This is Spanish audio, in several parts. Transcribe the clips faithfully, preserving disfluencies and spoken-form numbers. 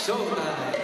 Showtime.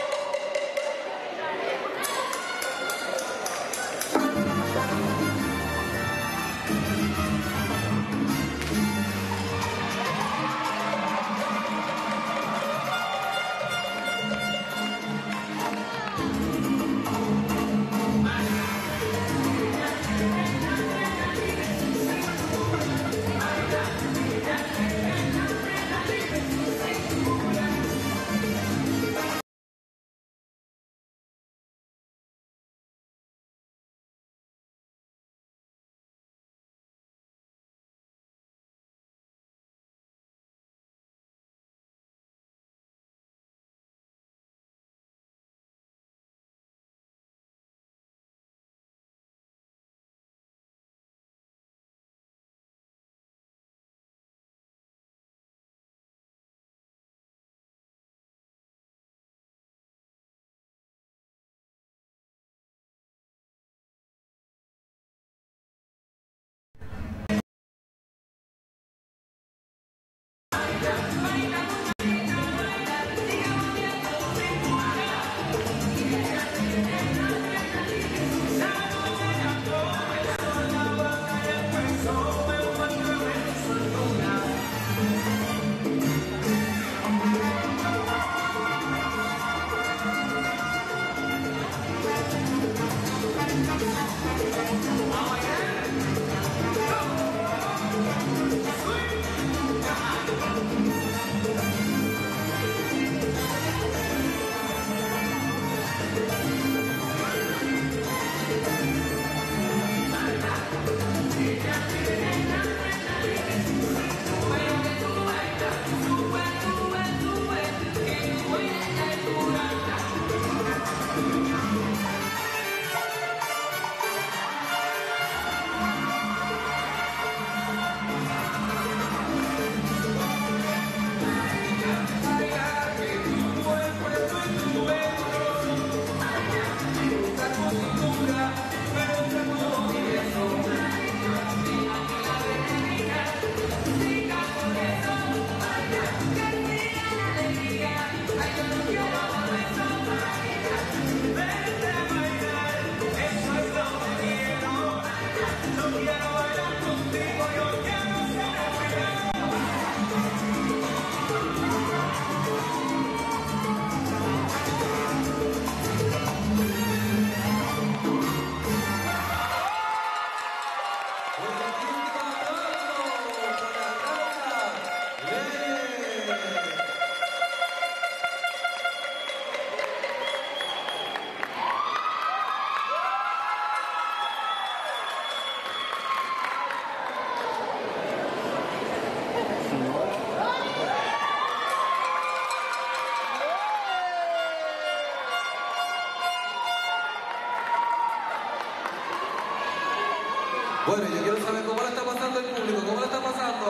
Bueno, yo quiero saber cómo le está pasando el público, cómo le está pasando.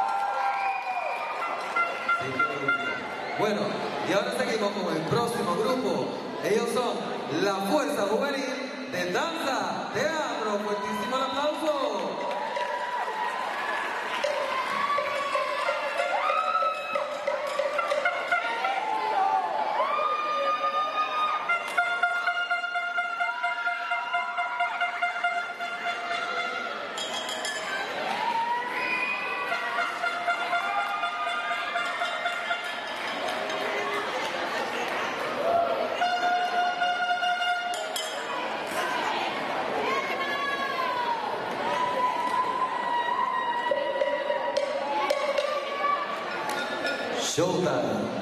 Bueno, y ahora seguimos con el próximo grupo. Ellos son la Fuerza Juvenil de Danza Teatro. Fuertísimo el aplauso. Showtime.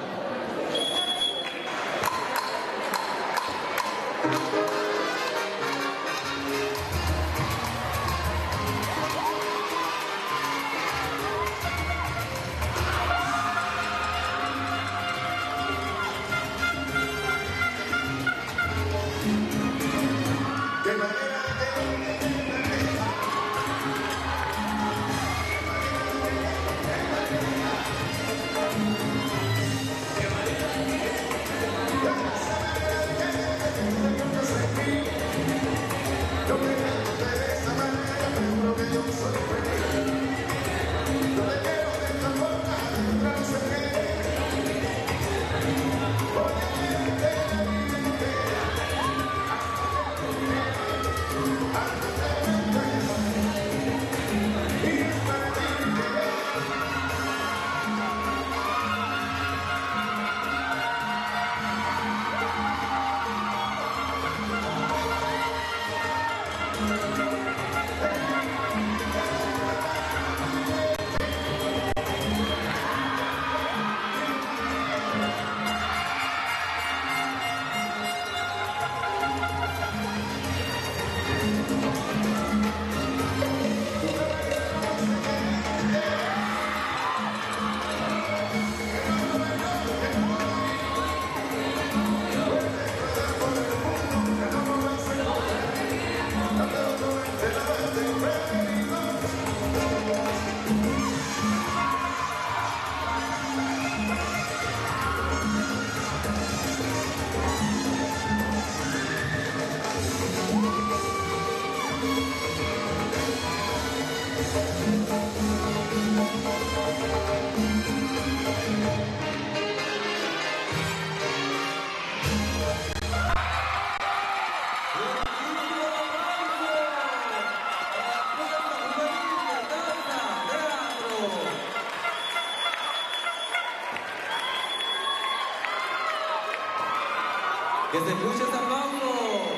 Que se escuche ese aplauso.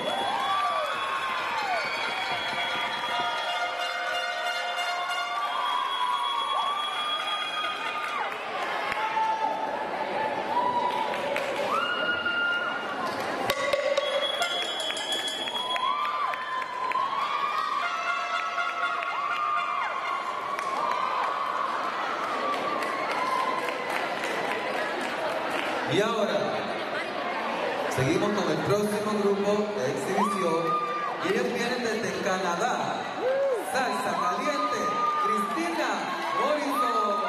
Y ahora, seguimos con el próximo grupo de exhibición y ellos vienen desde Canadá. Salsa Caliente, Cristina Morrison.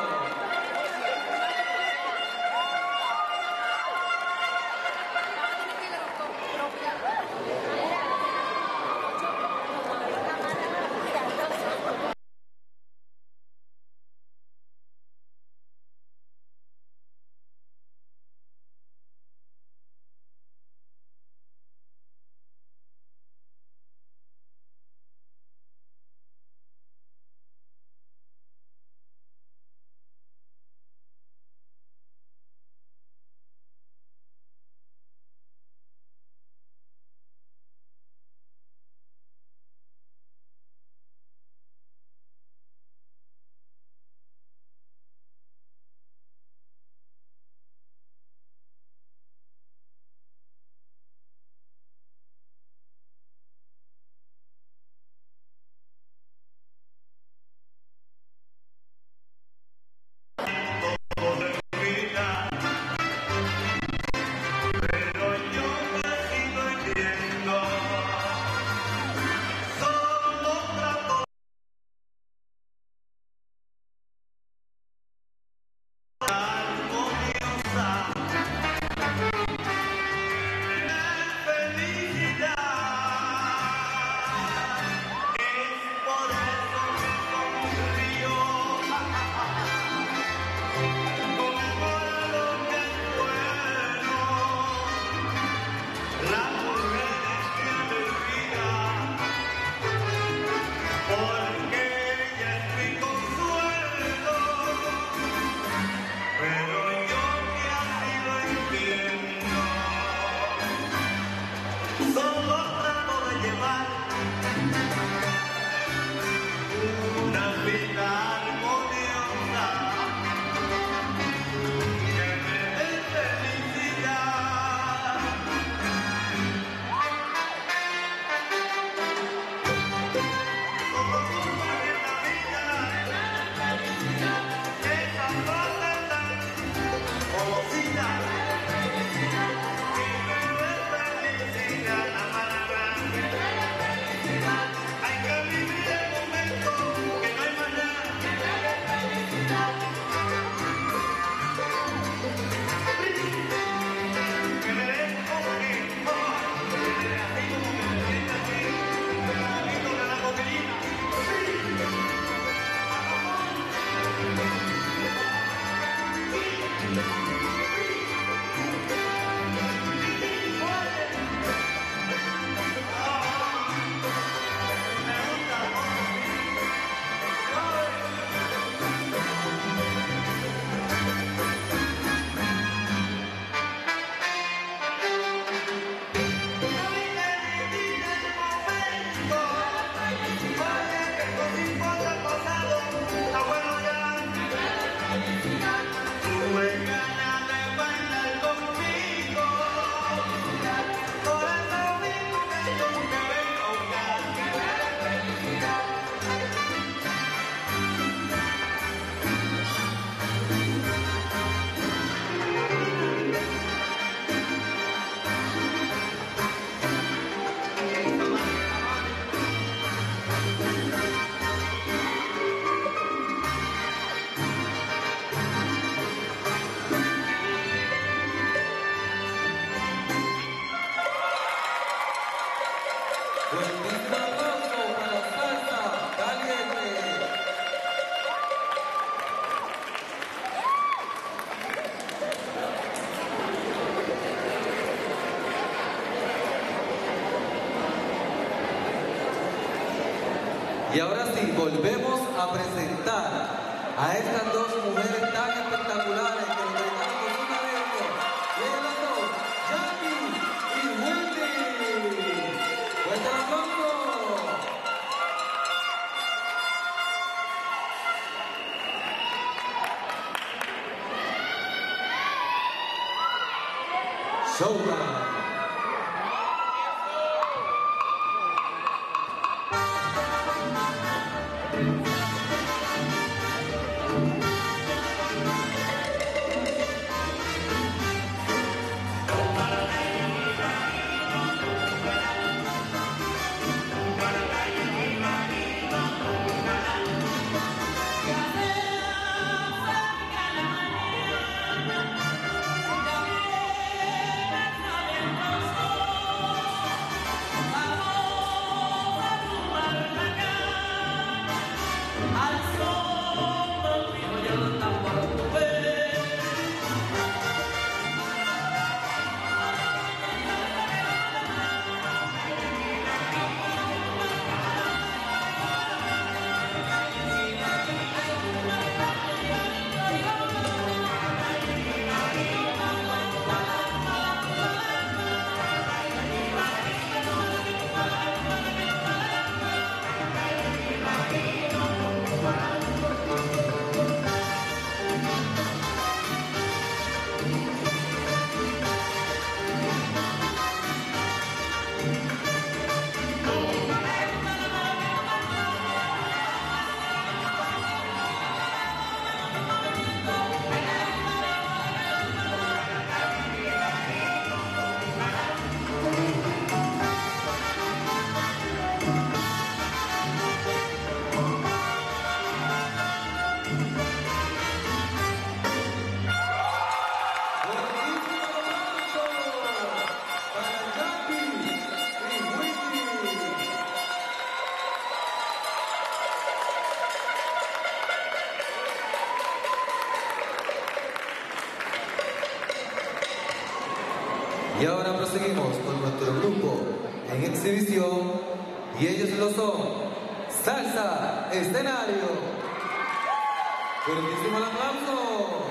Y ahora sí, volvemos a presentar a estas dos mujeres tan espectaculares que nos dedicaron con su talento. Y ellas son Jackie y Showtime. Y ahora proseguimos con nuestro grupo en exhibición, y ellos lo son Salsa Escenario. Fuertísimo el aplauso.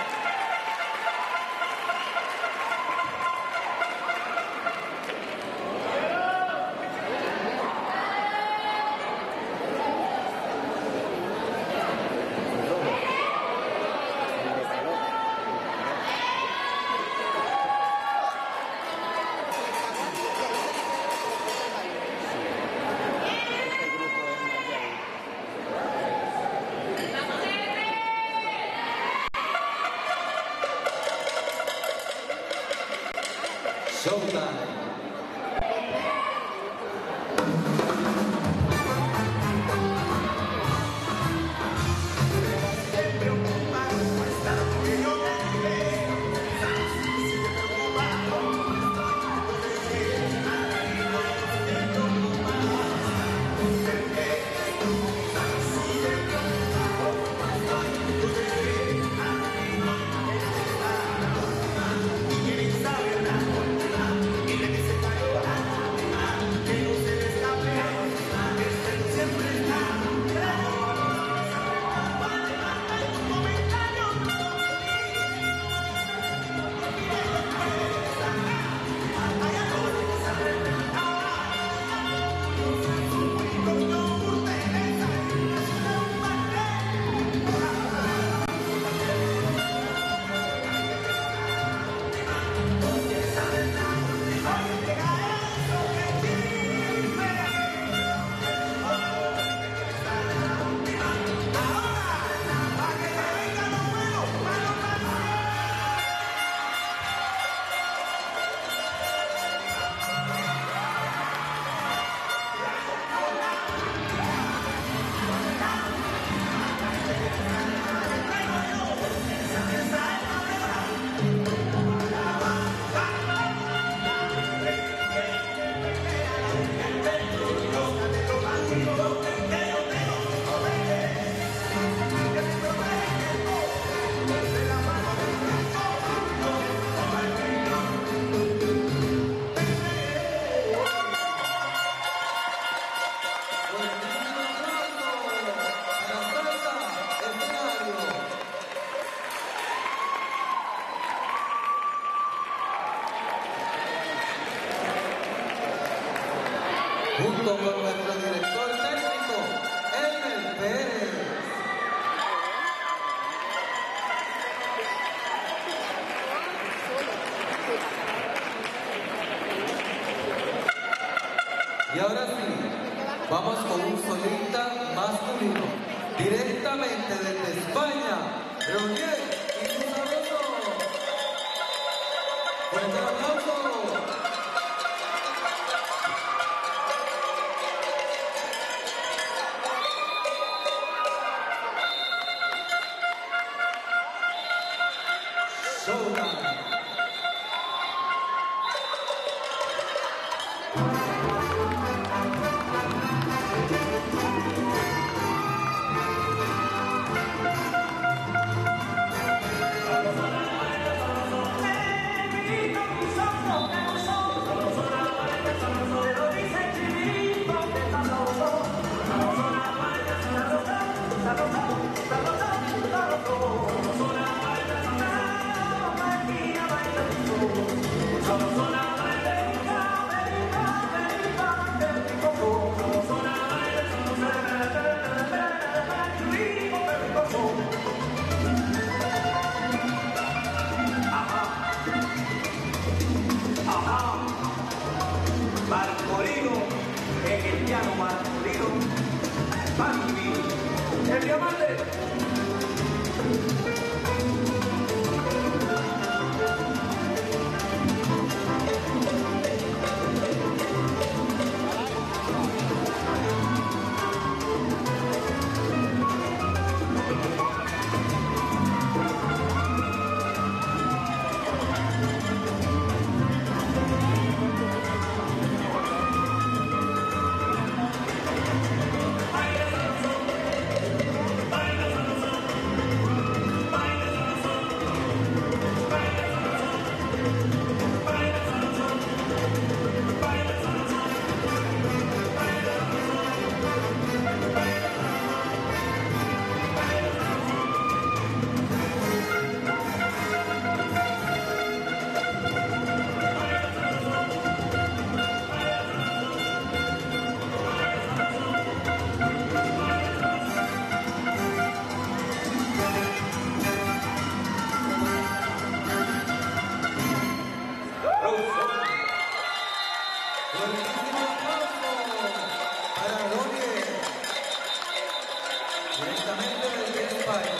Showtime. Y con un solista masculino. Directamente desde España, Leoniel y su sabroso. ¡Fuerte el aplauso! Showtime. Marcolino, en el piano Marcolino, Marcolino, el diamante. Buenísimo aplauso para Leoniel, directamente desde España.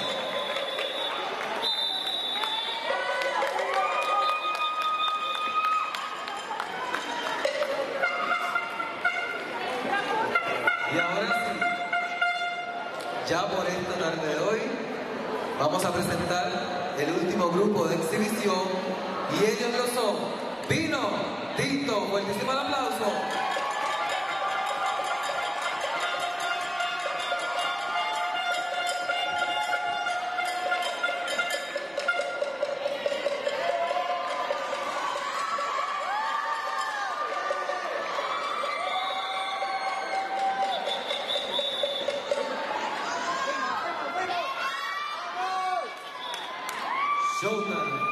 Y ahora sí, ya por esta tarde de hoy, vamos a presentar el último grupo de exhibición y ellos lo son Vino Tinto. Fuertísimo el aplauso. Showtime.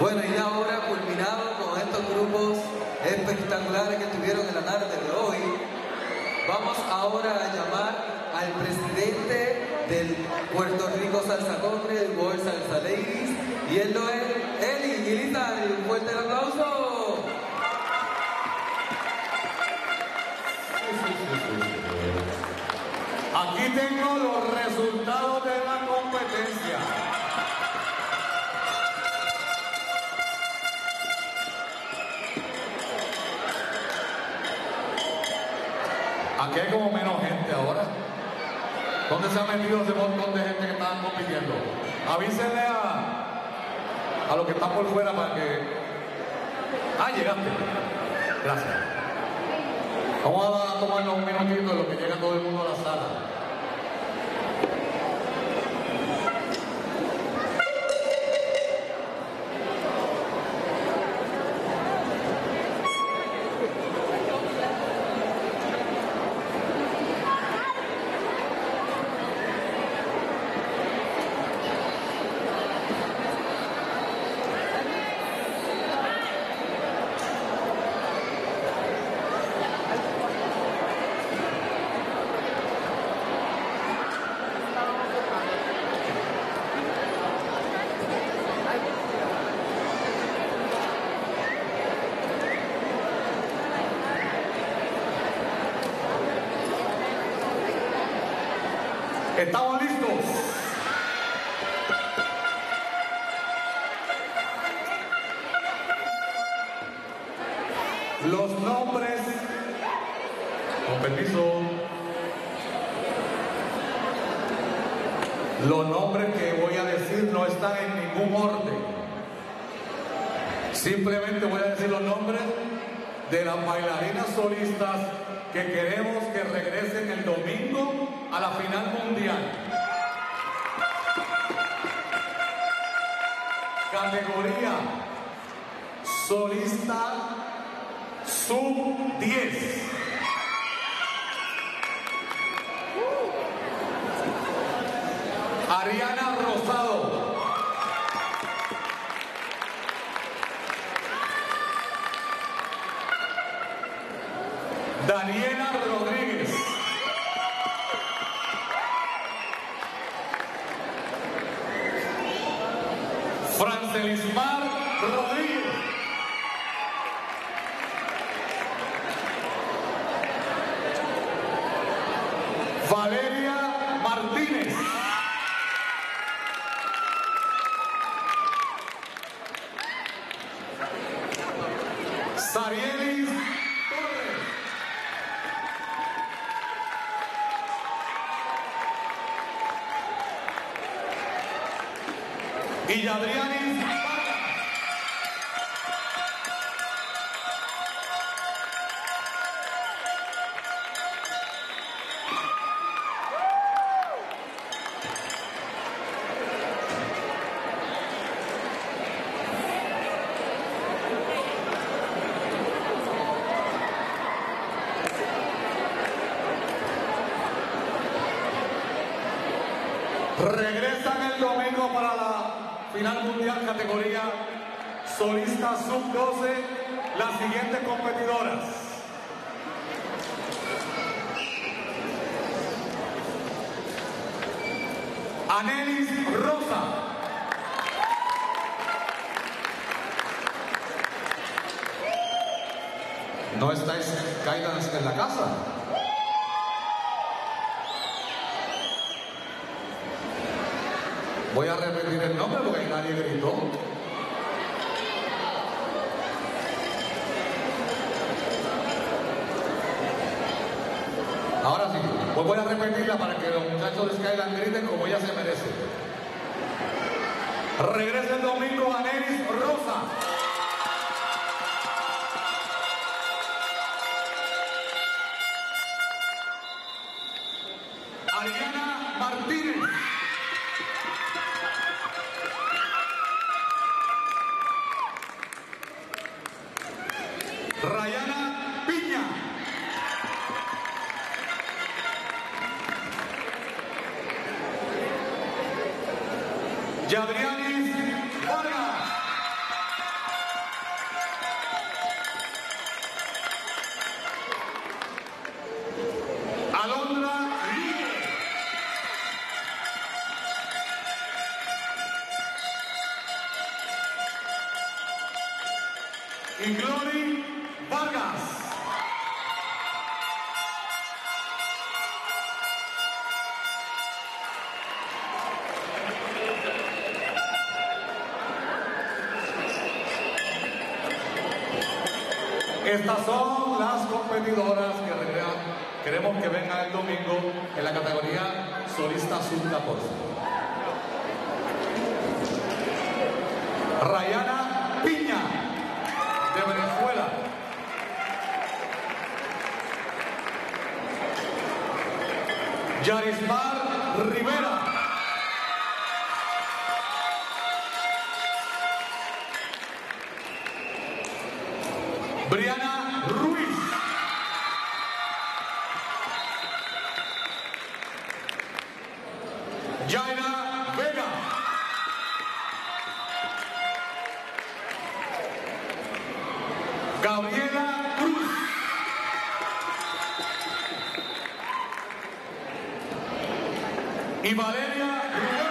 Bueno, y ahora culminado con estos grupos espectaculares que estuvieron en la tarde de hoy, vamos ahora a llamar al presidente del Puerto Rico Salsa Congress, el World Salsa Ladies, y él lo es Eli Gilizari. Un fuerte aplauso. Aquí tengo los resultados de la competencia. Aquí hay como menos gente ahora. ¿Dónde se ha metido ese montón de gente que estaban compitiendo? Avísenle a, a los que están por fuera para que... Ah, llegaste. Gracias. Vamos a tomarnos un minutito en lo que llega todo el mundo a la sala. ¿Estamos listos? Los nombres, con permiso, los nombres que voy a decir no están en ningún orden. Simplemente voy a decir los nombres de las bailarinas solistas que queremos que regresen el domingo a la final mundial. Categoría solista sub diez. Ariana Rosado. Daniela Rodríguez. Francelismar Rodríguez. Valeria Martínez. Sarielis Torres. Y Adrianis Vargas. Regresan el domingo para la final mundial categoría solista sub doce las siguientes competidoras: Anelis Rosa, no estáis caídas en la casa. Voy a repetir el nombre porque nadie gritó. Ahora sí, pues voy a repetirla para que los muchachos de Skyland griten como ella se merece. Regresa el domingo Anelis Rosa. Ariana Martínez. Rayana Piña. Yadrianis Vargas. Estas son las competidoras que queremos que vengan el domingo en la categoría solista sub catorce. Rayana Piña, de Venezuela. Yarismar Rivera. Briana Ruiz. Jaina Vega. Gabriela Cruz. Y Valeria Rubén.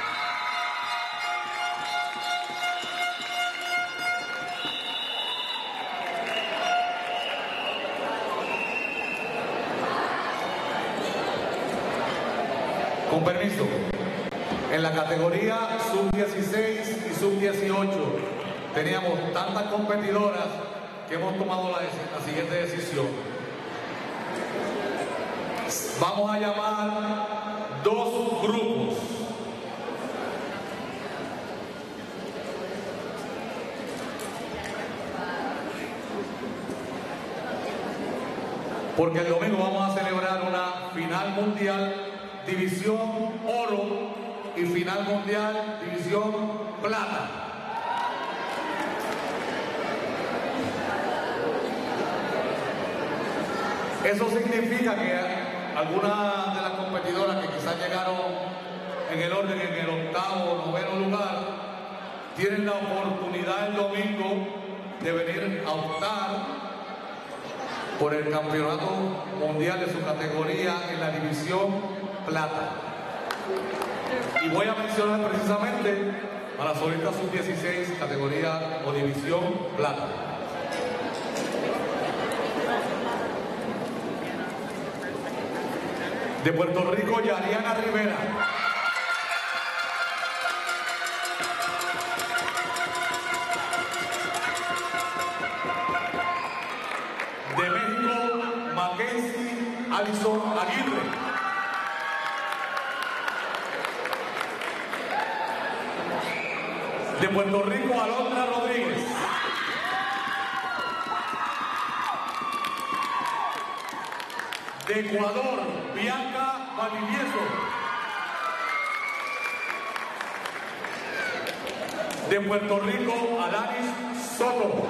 Con permiso, en la categoría sub dieciséis y sub dieciocho teníamos tantas competidoras que hemos tomado la, la siguiente decisión. Vamos a llamar dos grupos. Porque el domingo vamos a celebrar una final mundial división oro y final mundial división plata. Eso significa que algunas de las competidoras que quizás llegaron en el orden en el octavo o noveno lugar tienen la oportunidad el domingo de venir a optar por el campeonato mundial de su categoría en la división plata. Y voy a mencionar precisamente a la solista sub dieciséis categoría o división plata. De Puerto Rico, Yariana Rivera. De México, Mackenzie Alison Aguirre. De Puerto Rico, Alondra Rodríguez. De Ecuador, Bianca Valdivieso. De Puerto Rico, Alanis Soto.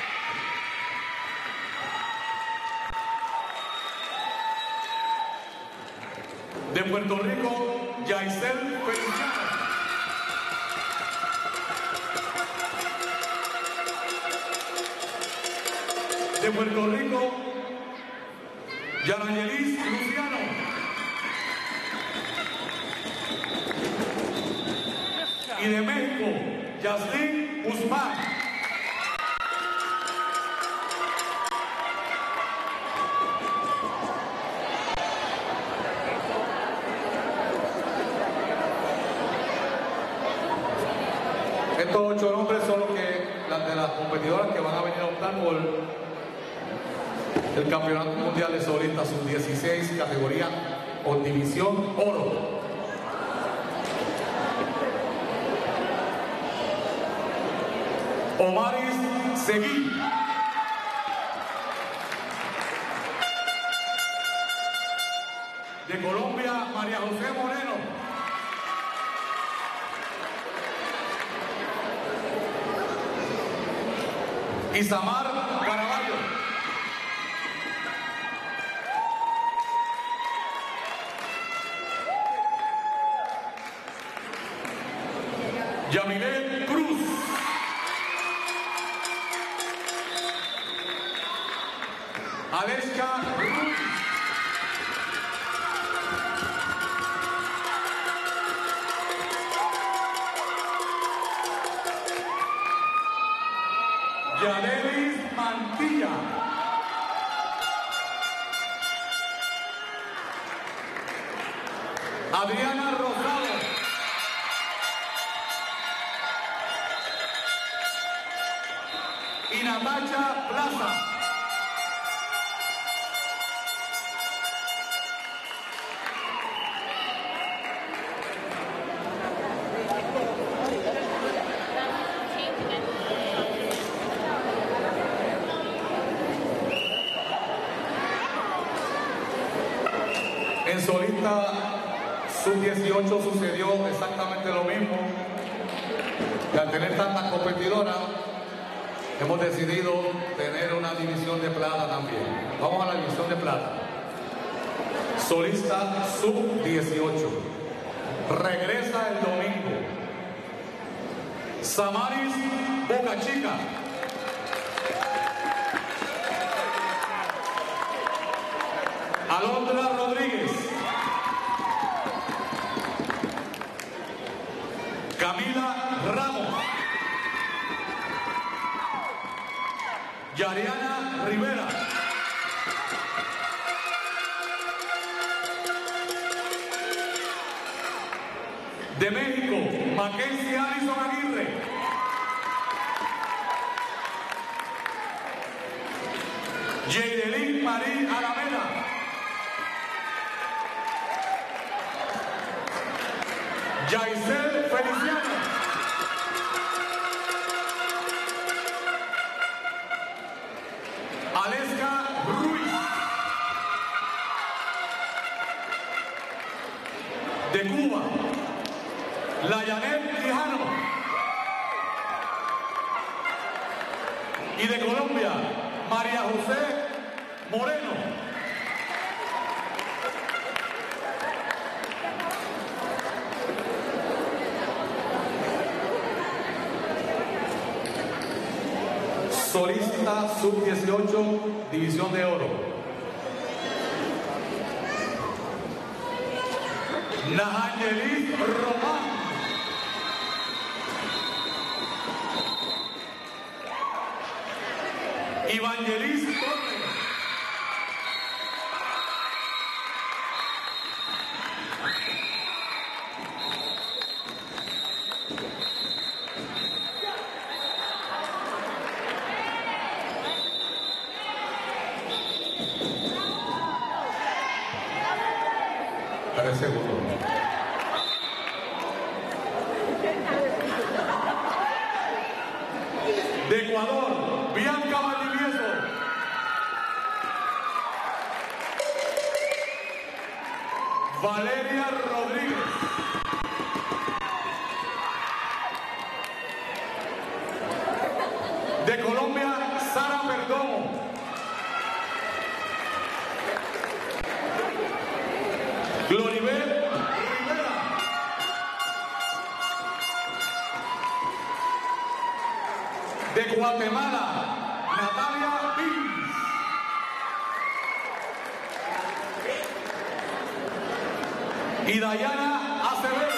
De Puerto Rico, Yaisel Feliciano. De Puerto Rico, Yanayelis Luciano. Y de México, Yaslin Guzmán. Estos ocho nombres son los que, las de las competidoras que van a venir a optar por el Campeonato Mundial de Solistas sub dieciséis, categoría o división oro. Omaris Seguí. De Colombia, María José Moreno. Isamar Caraballo. Yamilet Cruz. Aleska Ruiz. Yadelis Mantilla. Adriana Rosado. Y Natacha Plaza. En solista sub dieciocho sucedió exactamente lo mismo. Y al tener tantas competidoras, hemos decidido tener una división de plata también. Vamos a la división de plata. Solista sub dieciocho. Regresa el domingo. Samaris Boca Chica. Alondra Rodríguez. Camila Ramos. Yariana Rivera. De México, Mackenzie Alison Aguirre. Jaidelin Marín Alameda. Yaisel Feliciano. Aleska Ruiz. De Cuba, Layanet Quijano. Y de Colombia, María José Moreno. Solista sub dieciocho, división de oro. Nahanyelis Román. Evangelis Torres. Tres segundos. De Ecuador, Bianca Valdivieso. Valeria Rodríguez. De Colombia, Sara Perdomo. Gloribel Rivera. De Guatemala, Natalia Pins. Y Dayana Acevedo.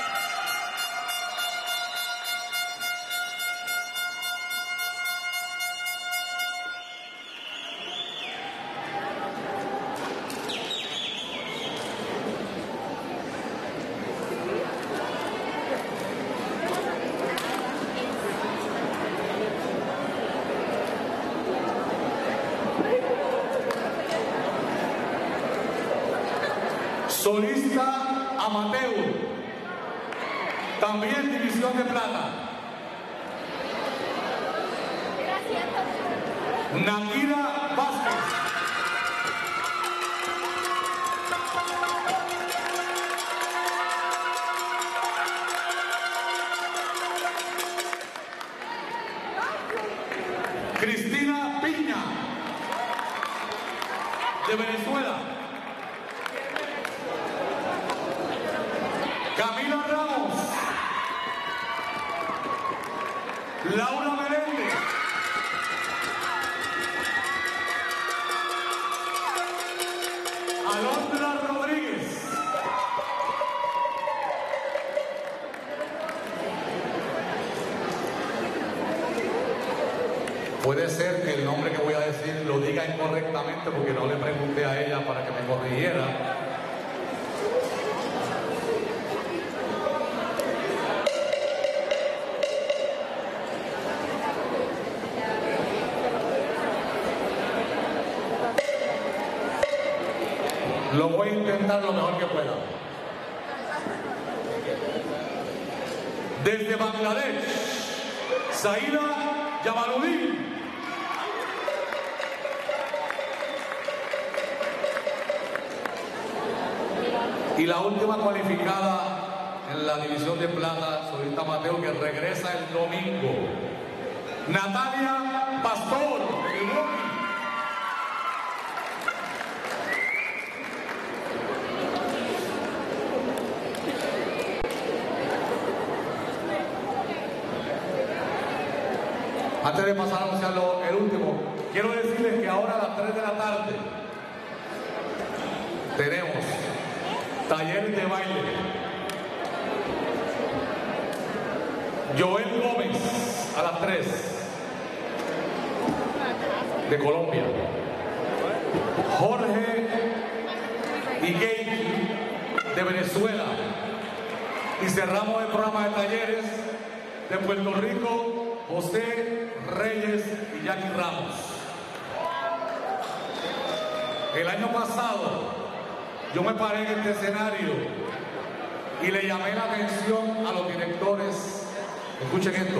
Solista amateur, también división de plata. Nakira Vázquez. Cristina Piña, de Venezuela. Camila Ramos. Laura Meléndez. Alondra Rodríguez. Puede ser que el nombre que voy a decir lo diga incorrectamente porque no le pregunté a ella para que me corrigiera. Lo voy a intentar lo mejor que pueda. Desde Bangladesh, Saida Jamaluddin. Y la última cualificada en la división de plata, solista amateur, que regresa el domingo, Natalia Pastor, de Milwaukee. Antes de pasar a anunciar lo- el último, quiero decirles que ahora a las tres de la tarde tenemos taller de baile. Joel Gómez a las tres de Colombia. Jorge Higuey de Venezuela. Y cerramos el programa de talleres de Puerto Rico, José Reyes y Jackie Ramos. El año pasado yo me paré en este escenario y le llamé la atención a los directores. Escuchen esto.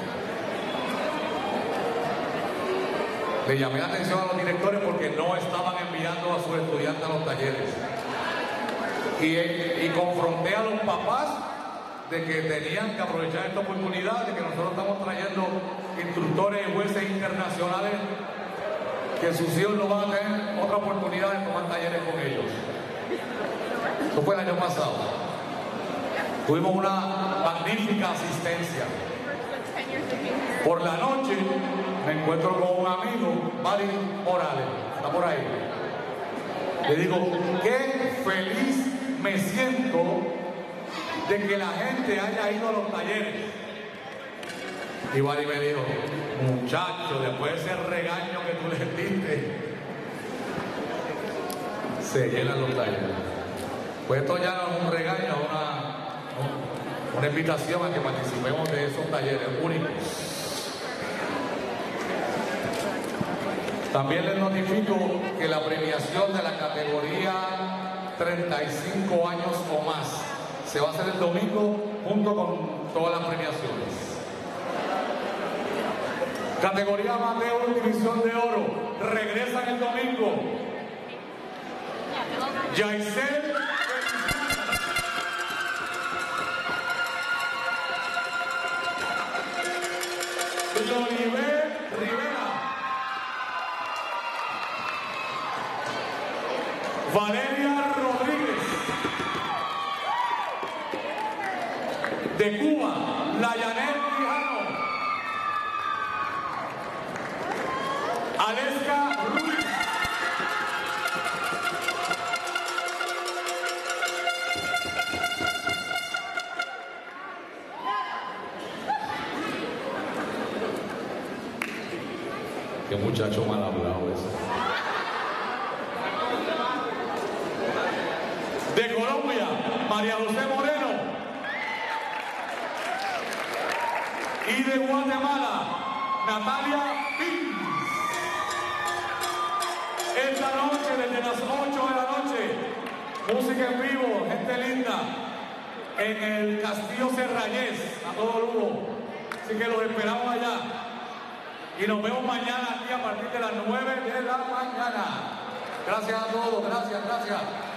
Le llamé la atención a los directores porque no estaban enviando a sus estudiantes a los talleres. Y, y confronté a los papás de que tenían que aprovechar esta oportunidad, de que nosotros estamos trayendo instructores y jueces internacionales, que sus hijos no van a tener otra oportunidad de tomar talleres con ellos. Eso fue el año pasado. Tuvimos una magnífica asistencia. Por la noche me encuentro con un amigo, Mari Morales, está por ahí. Le digo, qué feliz me siento de que la gente haya ido a los talleres. Y Mari me dijo, muchacho, después de ese regaño que tú les diste, se llenan los talleres. Pues esto ya no es un regaño, una, una invitación a que participemos de esos talleres únicos. También les notifico que la premiación de la categoría treinta y cinco años o más se va a hacer el domingo junto con todas las premiaciones. Categoría amateur, división de oro, regresan el domingo. Yaisel Oliver Rivera, Valeria Rodríguez, de Cuba, Layanet Quijano, Aleska Ruiz, qué muchacho mal hablado ese. De Colombia, María José Moreno. Y de Guatemala, Natalia Pins. Esta noche, desde las ocho de la noche, música en vivo, gente linda, en el Castillo Serrayés, a todo lujo. Así que los esperamos allá. Y nos vemos mañana aquí a partir de las nueve de la mañana. Gracias a todos, gracias, gracias.